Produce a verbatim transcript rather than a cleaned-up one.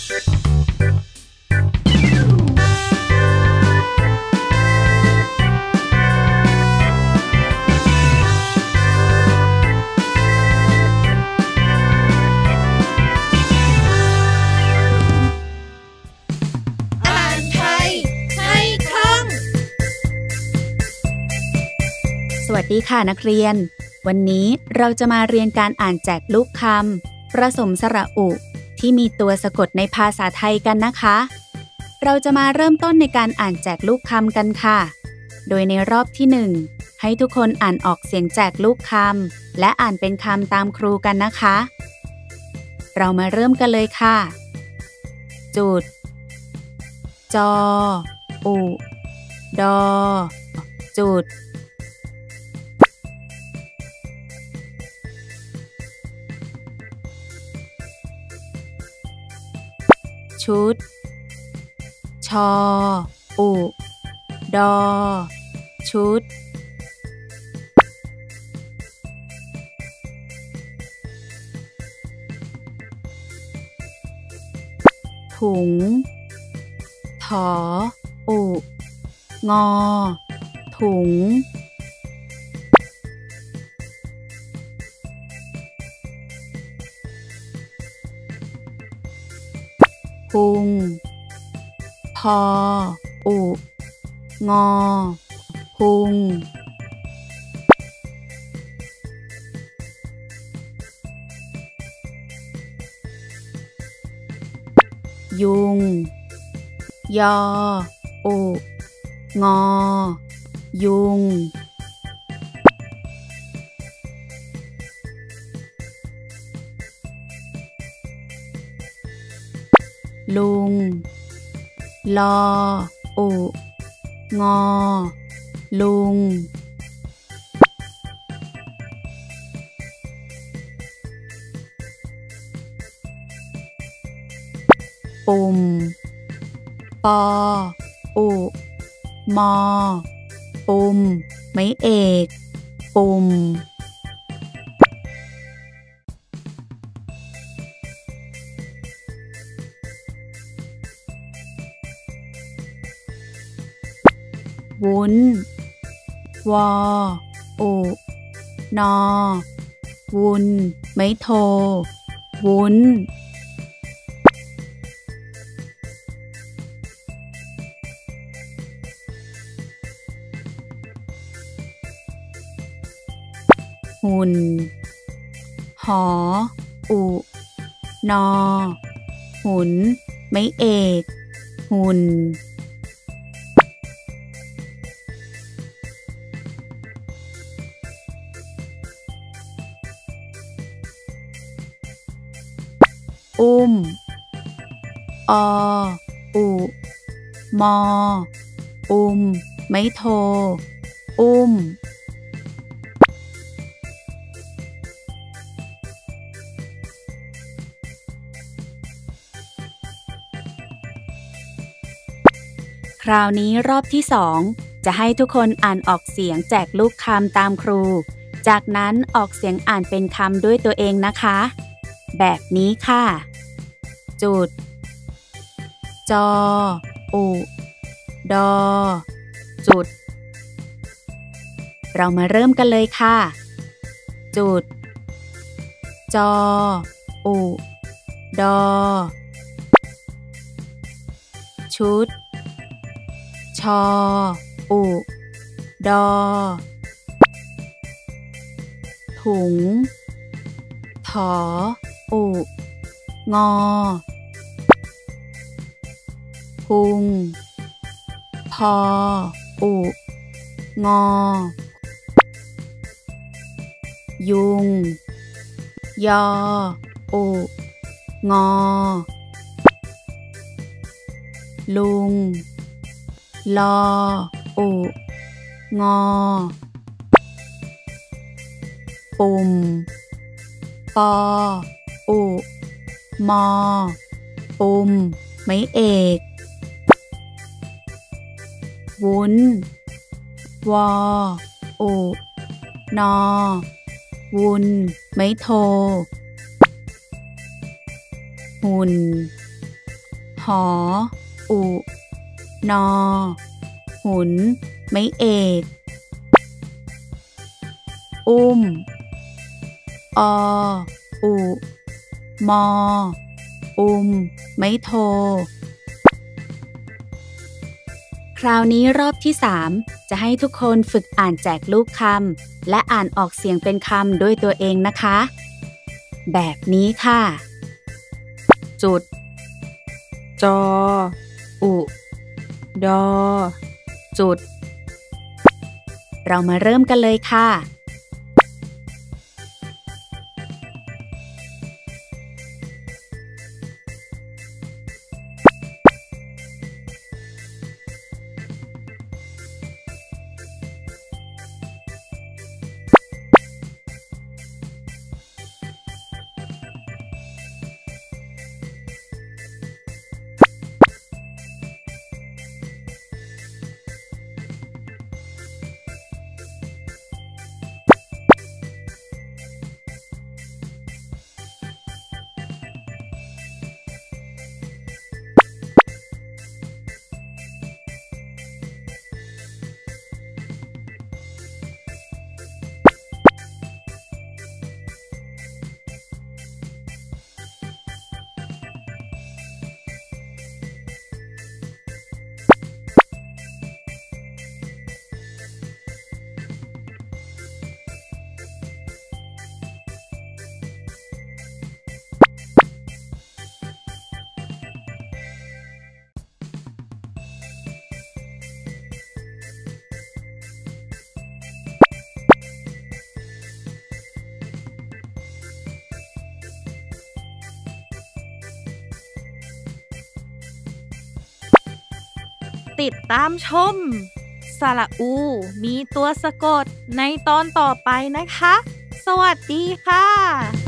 สวัสดีค่ะนักเรียนวันนี้เราจะมาเรียนการอ่านแจกลูกคำผสมสระอุที่มีตัวสะกดในภาษาไทยกันนะคะเราจะมาเริ่มต้นในการอ่านแจกลูกคำกันค่ะโดยในรอบที่หนึ่งให้ทุกคนอ่านออกเสียงแจกลูกคำและอ่านเป็นคำตามครูกันนะคะเรามาเริ่มกันเลยค่ะจุดจออุดอจุดชุดชออุดอชุดถุงถออุงอถุงพุงพออุงอพุงยุงยออุงอยุงลุงลออุงอลุงปุ่มปออุมอปุ่มไม้เอกปุ่มวุ้นวออุนอวุ้นไม้โทวุ้นหุ่นหออุนอหุ่นไม้เอกหุ่นอุ้มออุมออุ้มไม่โทอุ้มคราวนี้รอบที่สองจะให้ทุกคนอ่านออกเสียงแจกลูกคำตามครูจากนั้นออกเสียงอ่านเป็นคำด้วยตัวเองนะคะแบบนี้ค่ะจุดจออุดอจุดเรามาเริ่มกันเลยค่ะจุดจออุดอชุดชออุดอถุงถออุงอพุงพออุงอยุงยออุงอลุงลออุงอปุ่มปออุมอปุ่มไม้เอกวุ้นวออุนอวุ้นไม้โทหุ่นหออุนอหุนไม้เอกอุ้มออุมออุมไม้โทคราวนี้รอบที่สามจะให้ทุกคนฝึกอ่านแจกลูกคำและอ่านออกเสียงเป็นคำด้วยตัวเองนะคะแบบนี้ค่ะจุดจออุดอจุดเรามาเริ่มกันเลยค่ะติดตามชมสระอูมีตัวสะกดในตอนต่อไปนะคะสวัสดีค่ะ